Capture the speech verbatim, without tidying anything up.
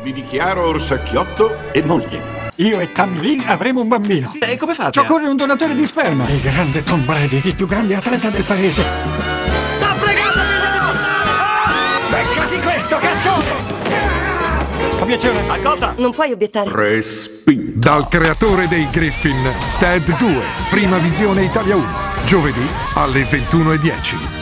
Vi dichiaro orsacchiotto e moglie. Io e Tammy Lynn avremo un bambino. E come fate? Ci occorre un donatore di sperma. Il grande Tom Brady, il più grande atleta del paese. Sta fregando! Beccati questo, cazzo! Obiezione. Accolta! Non puoi obiettare. Respinto. Dal creatore dei Griffin, Ted due, prima visione Italia uno, giovedì alle ventuno e dieci.